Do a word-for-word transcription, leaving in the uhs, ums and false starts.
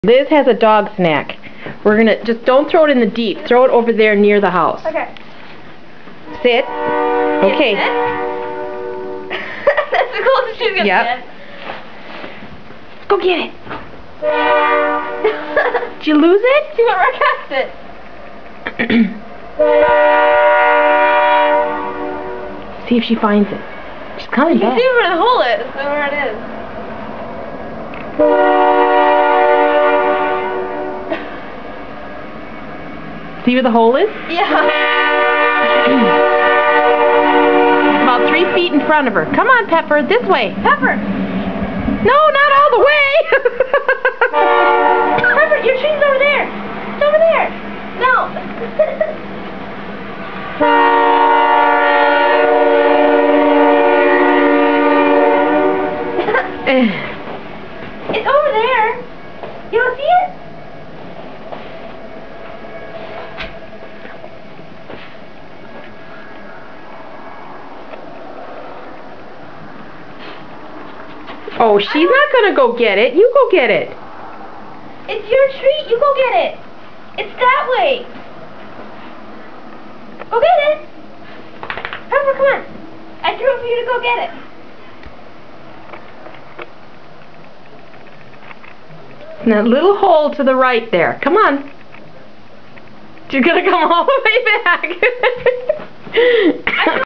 Liz has a dog snack. We're gonna just don't throw it in the deep. Throw it over there near the house. Okay. Sit. Okay. Sit. That's the closest she's gonna Yep. get. Go get it. Did you lose it? She went right past it. See if she finds it. She's coming You can back. see where the hole is, so where it is. See where the hole is? Yeah. About three feet in front of her. Come on, Pepper. This way. Pepper. No, not all the way. Pepper, your tree's over there. It's over there. No. It's over there. You don't see it? Oh, she's not gonna go get it. You go get it. It's your treat. You go get it. It's that way. Go get it. Pepper, come on. I threw it for you to go get it. In that little hole to the right there. Come on. You're gonna come all the way back.